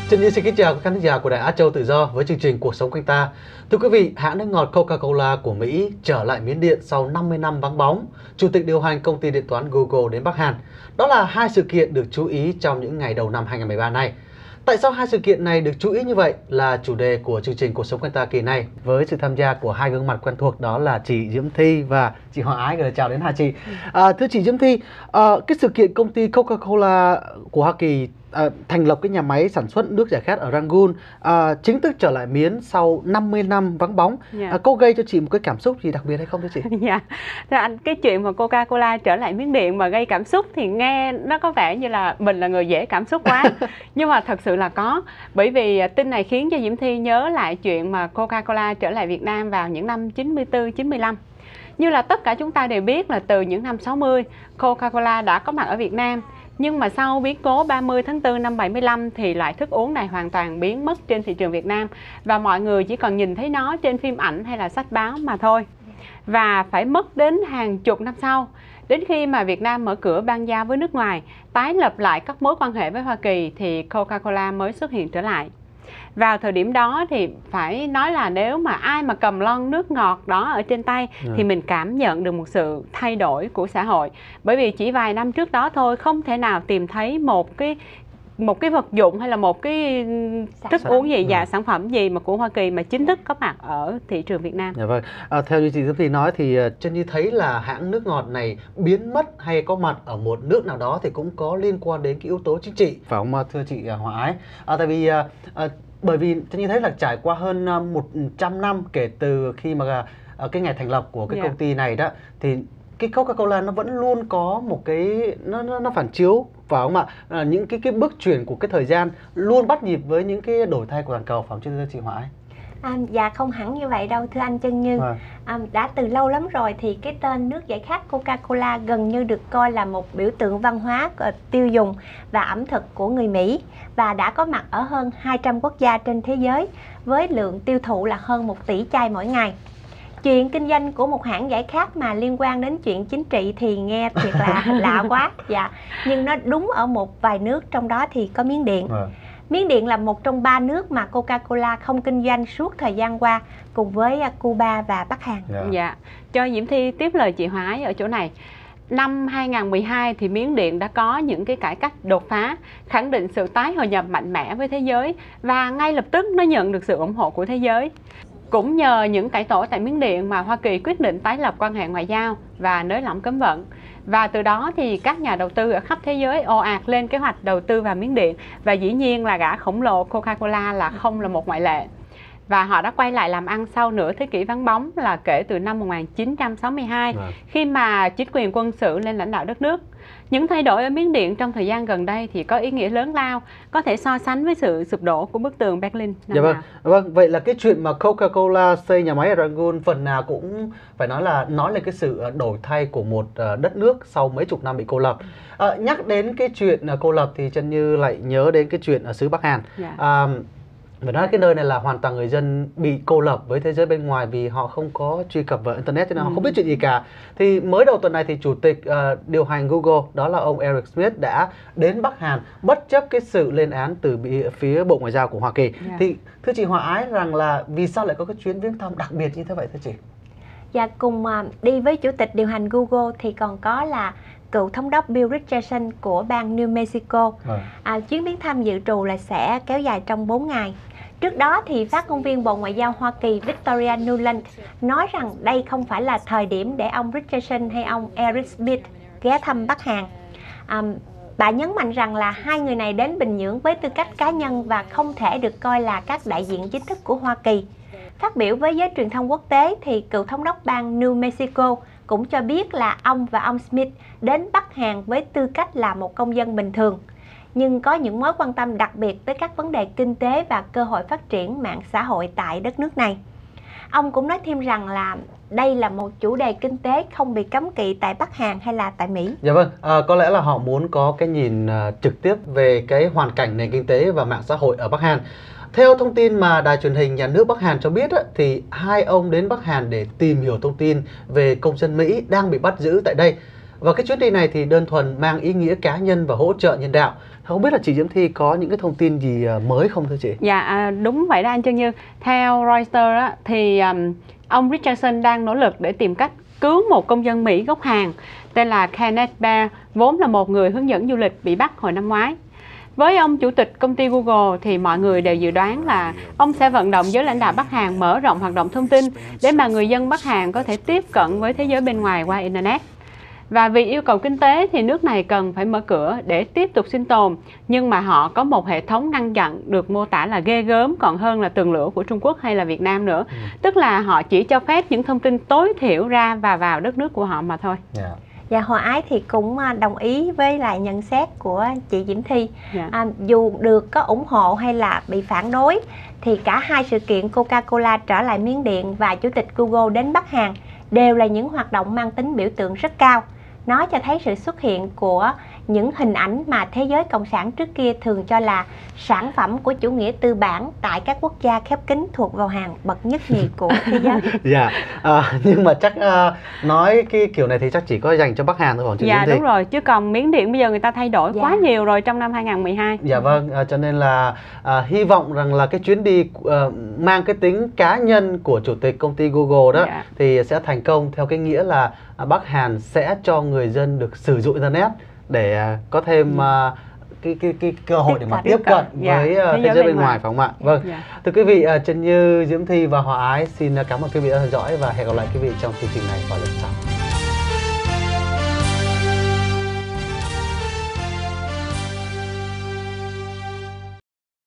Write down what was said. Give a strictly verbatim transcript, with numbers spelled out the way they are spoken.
Trân Nhi xin kính chào các khán giả của Đài Á Châu Tự Do với chương trình Cuộc Sống Quanh Ta. Thưa quý vị, hãng nước ngọt Coca-Cola của Mỹ trở lại Miến Điện sau năm mươi năm vắng bóng. Chủ tịch điều hành công ty điện toán Google đến Bắc Hàn. Đó là hai sự kiện được chú ý trong những ngày đầu năm hai nghìn không trăm mười ba này. Tại sao hai sự kiện này được chú ý như vậy là chủ đề của chương trình Cuộc Sống Quanh Ta kỳ này, với sự tham gia của hai gương mặt quen thuộc, đó là chị Diễm Thi và chị Hòa Ái. Gửi chào đến hai chị. À, thưa chị Diễm Thi, à, cái sự kiện công ty Coca-Cola của Hoa Kỳ À, thành lập cái nhà máy sản xuất nước giải khát ở Rangoon, à, chính thức trở lại Miến sau năm mươi năm vắng bóng. Yeah. À, có gây cho chị một cái cảm xúc gì đặc biệt hay không thưa chị? Dạ, yeah. Anh cái chuyện mà Coca-Cola trở lại Miến Điện mà gây cảm xúc thì nghe nó có vẻ như là mình là người dễ cảm xúc quá. Nhưng mà thật sự là có, bởi vì tin này khiến cho Diễm Thi nhớ lại chuyện mà Coca-Cola trở lại Việt Nam vào những năm chín mươi tư chín mươi lăm. Như là tất cả chúng ta đều biết là từ những năm sáu mươi, Coca-Cola đã có mặt ở Việt Nam. Nhưng mà sau biến cố ba mươi tháng tư năm bảy mươi lăm thì loại thức uống này hoàn toàn biến mất trên thị trường Việt Nam. Và mọi người chỉ còn nhìn thấy nó trên phim ảnh hay là sách báo mà thôi. Và phải mất đến hàng chục năm sau, đến khi mà Việt Nam mở cửa ban giao với nước ngoài, tái lập lại các mối quan hệ với Hoa Kỳ thì Coca-Cola mới xuất hiện trở lại. Vào thời điểm đó thì phải nói là nếu mà ai mà cầm lon nước ngọt đó ở trên tay yeah. thì mình cảm nhận được một sự thay đổi của xã hội. Bởi vì chỉ vài năm trước đó thôi không thể nào tìm thấy một cái một cái vật dụng hay là một cái thức uống gì, dạ, sản phẩm gì mà của Hoa Kỳ mà chính thức có mặt ở thị trường Việt Nam. Dạ vâng. À, theo như chị Diễm Thi nói thì Trân Nhi thấy là hãng nước ngọt này biến mất hay có mặt ở một nước nào đó thì cũng có liên quan đến cái yếu tố chính trị, phải không thưa chị Hòa Ái? À, tại vì à, à, bởi vì Trân Nhi thấy là trải qua hơn một trăm năm kể từ khi mà à, cái ngày thành lập của cái yeah. công ty này đó, thì cái Coca-Cola nó vẫn luôn có một cái nó nó, nó phản chiếu, phải không ạ? À, những cái cái bước chuyển của cái thời gian luôn bắt nhịp với những cái đổi thay của toàn cầu, phải không chứ chị Hòa Ái? À, dạ không hẳn như vậy đâu thưa anh Trân Như. à. À, đã từ lâu lắm rồi thì cái tên nước giải khát Coca-Cola gần như được coi là một biểu tượng văn hóa tiêu dùng và ẩm thực của người Mỹ, và đã có mặt ở hơn hai trăm quốc gia trên thế giới với lượng tiêu thụ là hơn một tỷ chai mỗi ngày. Chuyện kinh doanh của một hãng giải khát mà liên quan đến chuyện chính trị thì nghe thiệt là lạ quá. Dạ, nhưng nó đúng ở một vài nước, trong đó thì có Miến Điện. à. Miến Điện là một trong ba nước mà Coca-Cola không kinh doanh suốt thời gian qua, cùng với Cuba và Bắc Hàn. Yeah. Dạ, cho Diễm Thi tiếp lời chị Hòa Ái ở chỗ này. Năm hai nghìn không trăm mười hai thì Miến Điện đã có những cái cải cách đột phá, khẳng định sự tái hội nhập mạnh mẽ với thế giới, và ngay lập tức nó nhận được sự ủng hộ của thế giới. Cũng nhờ những cải tổ tại Miến Điện mà Hoa Kỳ quyết định tái lập quan hệ ngoại giao và nới lỏng cấm vận. Và từ đó thì các nhà đầu tư ở khắp thế giới ồ ạt lên kế hoạch đầu tư vào Miến Điện. Và dĩ nhiên là gã khổng lồ Coca-Cola là không là một ngoại lệ. Và họ đã quay lại làm ăn sau nửa thế kỷ vắng bóng, là kể từ năm một nghìn chín trăm sáu mươi hai, à. khi mà chính quyền quân sự lên lãnh đạo đất nước. Những thay đổi ở Miến Điện trong thời gian gần đây thì có ý nghĩa lớn lao, có thể so sánh với sự sụp đổ của bức tường Berlin. Dạ vâng. Vâng, vậy là cái chuyện mà Coca-Cola xây nhà máy ở Rangoon phần nào cũng phải nói là nói lên cái sự đổi thay của một đất nước sau mấy chục năm bị cô lập. À, nhắc đến cái chuyện cô lập thì Trân Như lại nhớ đến cái chuyện ở xứ Bắc Hàn. Dạ. À, Phải nói cái nơi này là hoàn toàn người dân bị cô lập với thế giới bên ngoài vì họ không có truy cập vào Internet cho nên ừ. họ không biết chuyện gì cả. Thì mới đầu tuần này thì chủ tịch uh, điều hành Google, đó là ông Eric Schmidt, đã đến Bắc Hàn bất chấp cái sự lên án từ phía Bộ Ngoại giao của Hoa Kỳ. Yeah. Thì thưa chị Hòa Ái rằng là vì sao lại có cái chuyến viếng thăm đặc biệt như thế vậy thưa chị? Dạ, cùng uh, đi với chủ tịch điều hành Google thì còn có là cựu thống đốc Bill Richardson của bang New Mexico. À. À, chuyến viếng thăm dự trù là sẽ kéo dài trong bốn ngày. Trước đó thì phát ngôn viên Bộ Ngoại giao Hoa Kỳ Victoria Nuland nói rằng đây không phải là thời điểm để ông Richardson hay ông Eric Schmidt ghé thăm Bắc Hàn. À, bà nhấn mạnh rằng là hai người này đến Bình Nhưỡng với tư cách cá nhân và không thể được coi là các đại diện chính thức của Hoa Kỳ. Phát biểu với giới truyền thông quốc tế thì cựu thống đốc bang New Mexico cũng cho biết là ông và ông Smith đến Bắc Hàn với tư cách là một công dân bình thường, nhưng có những mối quan tâm đặc biệt tới các vấn đề kinh tế và cơ hội phát triển mạng xã hội tại đất nước này. Ông cũng nói thêm rằng là đây là một chủ đề kinh tế không bị cấm kỵ tại Bắc Hàn hay là tại Mỹ. Dạ vâng, à, có lẽ là họ muốn có cái nhìn uh, trực tiếp về cái hoàn cảnh nền kinh tế và mạng xã hội ở Bắc Hàn. Theo thông tin mà đài truyền hình nhà nước Bắc Hàn cho biết, thì hai ông đến Bắc Hàn để tìm hiểu thông tin về công dân Mỹ đang bị bắt giữ tại đây. Và cái chuyến đi này thì đơn thuần mang ý nghĩa cá nhân và hỗ trợ nhân đạo. Không biết là chị Diễm Thi có những cái thông tin gì mới không thưa chị? Dạ à, đúng vậy đó anh Trân Như. Theo Reuters á, thì um, ông Richardson đang nỗ lực để tìm cách cứu một công dân Mỹ gốc Hàn tên là Kenneth Bear, vốn là một người hướng dẫn du lịch bị bắt hồi năm ngoái. Với ông chủ tịch công ty Google thì mọi người đều dự đoán là ông sẽ vận động giới lãnh đạo Bắc Hàn mở rộng hoạt động thông tin để mà người dân Bắc Hàn có thể tiếp cận với thế giới bên ngoài qua Internet. Và vì yêu cầu kinh tế thì nước này cần phải mở cửa để tiếp tục sinh tồn, nhưng mà họ có một hệ thống ngăn chặn được mô tả là ghê gớm còn hơn là tường lửa của Trung Quốc hay là Việt Nam nữa. Ừ. Tức là họ chỉ cho phép những thông tin tối thiểu ra và vào đất nước của họ mà thôi. Yeah. Và Hòa Ái thì cũng đồng ý với lại nhận xét của chị Diễm Thi. Yeah. À, dù được có ủng hộ hay là bị phản đối thì cả hai sự kiện Coca-Cola trở lại Miến Điện và Chủ tịch Google đến Bắc Hàn đều là những hoạt động mang tính biểu tượng rất cao. Nó cho thấy sự xuất hiện của những hình ảnh mà thế giới cộng sản trước kia thường cho là sản phẩm của chủ nghĩa tư bản tại các quốc gia khép kín thuộc vào hàng bậc nhất nhì của thế giới. Dạ, à, nhưng mà chắc à, nói cái kiểu này thì chắc chỉ có dành cho Bắc Hàn thôi còn chị Dạ đúng rồi, chứ còn Miến Điện bây giờ người ta thay đổi dạ. quá nhiều rồi trong năm hai không một hai. Dạ vâng, à, cho nên là à, hy vọng rằng là cái chuyến đi à, mang cái tính cá nhân của chủ tịch công ty Google đó dạ. thì sẽ thành công theo cái nghĩa là à, Bắc Hàn sẽ cho người dân được sử dụng Internet để à, có thêm ừ. à, cái cái cái cơ hội tiếp để mà tiếp cận dạ. với uh, thế, thế giới bên ngoài, ngoài phải không ạ? Vâng. Dạ. Thưa quý vị, uh, Trân Như, Diễm Thi và Hòa Ái xin cảm ơn quý vị đã theo dõi và hẹn gặp lại quý vị trong chương trình này vào lần sau.